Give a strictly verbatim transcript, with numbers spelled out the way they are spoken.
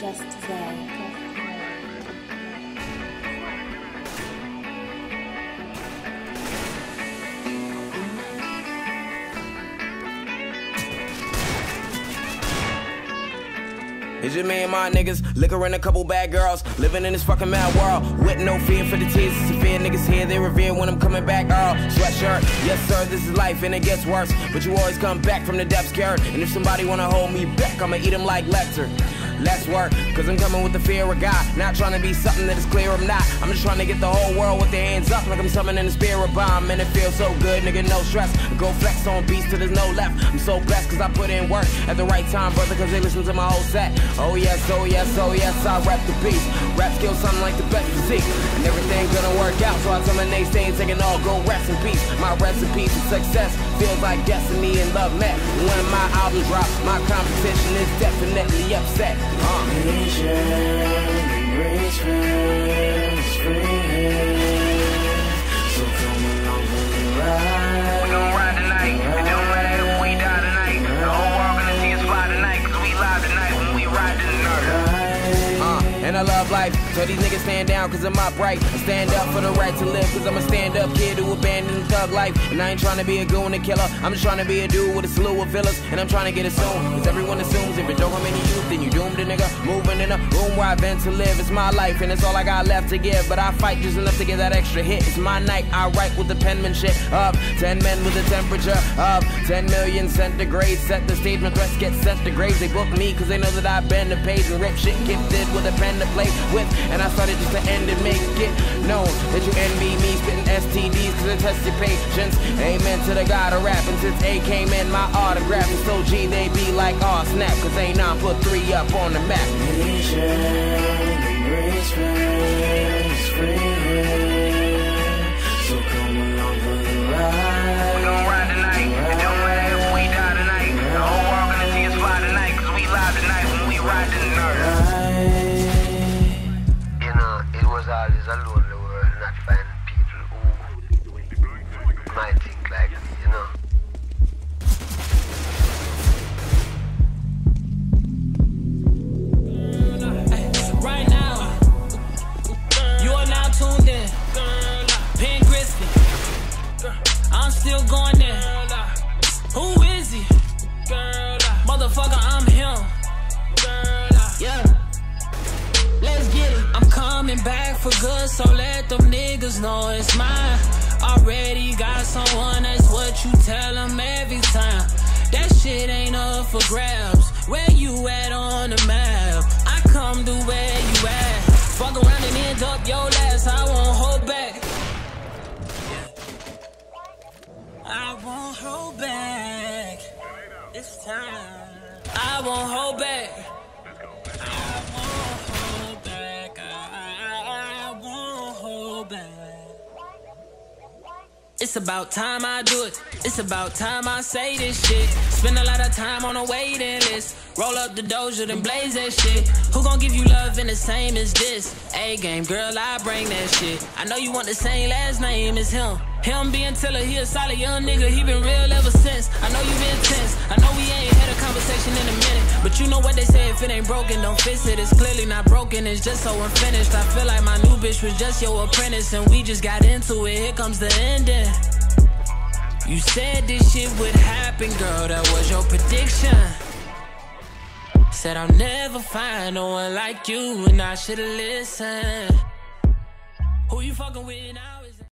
Just Zay. It's just me and my niggas, liquor and a couple bad girls, living in this fucking mad world, with no fear for the tears. It's severe niggas here, they revere when I'm coming back. Earl, sweatshirt, yes sir, this is life and it gets worse, but you always come back from the depths, Garrett. And if somebody wanna hold me back, I'ma eat them like Lecter. Less work, cause I'm coming with the fear of God. Not trying to be something that is clear I'm not. I'm just trying to get the whole world with their hands up, like I'm summoning the spirit bomb. And it feels so good, nigga, no stress. I go flex on beats till there's no left. I'm so blessed cause I put in work at the right time, brother, cause they listen to my whole set. Oh yes, oh yes, oh yes, I rap the beast. Rap skills something like the best physique, and everything's gonna work out. So I tell my naysays they can all go rest in peace. My recipe for success feels like destiny and love met. When my album drops, my competition is definitely upset. Uh. Reach friends, free hands. So come along for the ride. We gon' ride tonight. It don't matter if we die tonight. The whole world gonna see us fly tonight, cause we live tonight when we ride to the north. Uh, and I love life, so these niggas stand down cause I'm upright. I stand up for the right to live, cause I'm a stand-up kid who abandoned thug life. And I ain't trying to be a goon and killer, I'm just trying to be a dude with a slew of villas. And I'm trying to get it soon, cause everyone assumes if it don't come any youth, then you doomed a nigga. Moving in a room where I've been to live, it's my life and it's all I got left to give. But I fight just enough to get that extra hit. It's my night, I write with the penmanship of ten men with a temperature of ten million centigrade. Set the stage, my threats get sent to graves. They book me cause they know that I've been the page and rip shit gifted with a pen to play with. And I started just to end and make it known that you envy me spitting S T Ds cause I test your patience. Amen to the God of rap. And since A came in, my autograph is so G they be like, aw snap, cause ain't none put three up on the map. Reach embrace friends, free hands. So come along for the ride. We gon' ride tonight. It don't matter if we die tonight. The whole world gonna see us fly tonight, cause we live tonight when we ride to the north. You know, it was always a lonely world, not finding people who might think like me, you know. Right now, you are now tuned in. Pin Crispy, I'm still going there. Who is he? Motherfucker, I'm him. Yeah. Let's get it. I'm coming back for good, so let them niggas know it's mine. Already got someone, that's what you tell them every time. That shit ain't up for grabs. Where you at on the map? I come to where you at. Fuck around and end up your last. I won't hold back. I won't hold back. It's time. I won't hold back. I won't hold back. I won't hold back. It's about time I do it. It's about time I say this shit. Spend a lot of time on a waiting list. Roll up the doja, then blaze that shit. Who gon' give you love in the same as this? A-game, girl, I bring that shit. I know you want the same last name as him. Him being Tiller, he a solid young nigga. He been real ever since. I know you been tense. I know we ain't had a conversation in a minute, but you know what they say, if it ain't broken, don't fix it. It's clearly not broken, it's just so unfinished. I feel like my new bitch was just your apprentice, and we just got into it. Here comes the ending. You said this shit would happen, girl, that was your prediction. Said I'll never find no one like you, and I should've listened. Who you fucking with now?